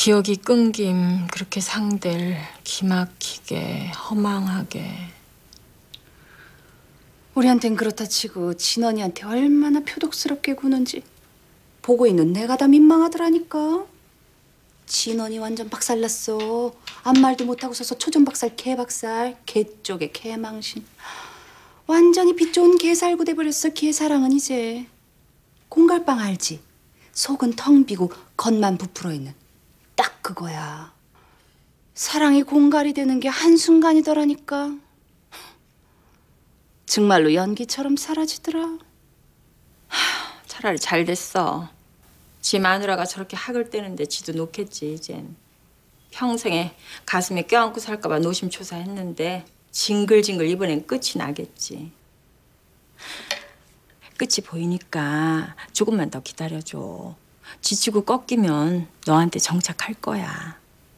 기억이 끊김 그렇게 상대를 기막히게 허망하게. 우리한텐 그렇다 치고 진원이한테 얼마나 표독스럽게 구는지 보고 있는 내가 다 민망하더라니까. 진원이 완전 박살났어. 아무 말도 못하고 서서 초전박살 개박살. 개 쪽에 개망신. 완전히 빛 좋은 개살구 돼버렸어. 개사랑은 이제. 공갈빵 알지? 속은 텅 비고 겉만 부풀어 있는. 딱 그거야. 사랑이 공갈이 되는 게 한순간이더라니까. 정말로 연기처럼 사라지더라. 차라리 잘 됐어. 지 마누라가 저렇게 학을 떼는데 지도 놓겠지 이젠. 평생에 가슴에 껴안고 살까 봐 노심초사했는데 징글징글 이번엔 끝이 나겠지. 끝이 보이니까 조금만 더 기다려줘. 지치고 꺾이면 너한테 정착할 거야.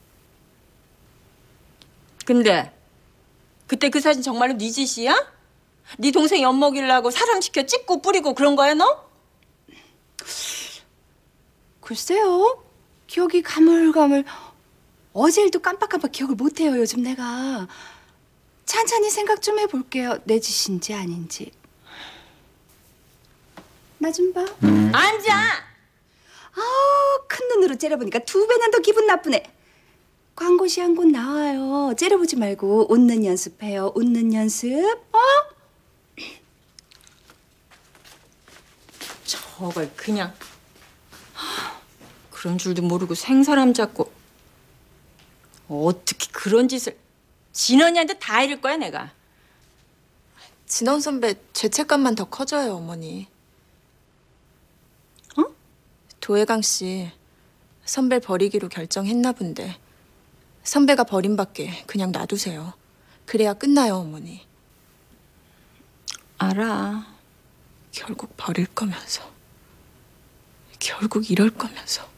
근데 그때 그 사진 정말로 네 짓이야? 네 동생 엿먹이려고 사람 시켜 찍고 뿌리고 그런 거야 너? 글쎄요. 기억이 가물가물. 어제 일도 깜빡깜빡 기억을 못해요 요즘 내가. 찬찬히 생각 좀 해볼게요. 내 짓인지 아닌지. 나 좀 봐. 앉아! 아우, 큰 눈으로 째려보니까 2배나 더 기분 나쁘네. 광고시 한 곳 나와요. 째려보지 말고 웃는 연습해요. 웃는 연습. 저걸 그냥 그런 줄도 모르고 생사람 잡고 어떻게 그런 짓을. 진원이한테 다 이럴 거야 내가. 진원 선배 죄책감만 더 커져요, 어머니. 도혜강 씨 선배 버리기로 결정했나 본데 선배가 버림받게 그냥 놔두세요. 그래야 끝나요, 어머니. 알아. 결국 버릴 거면서 결국 이럴 거면서.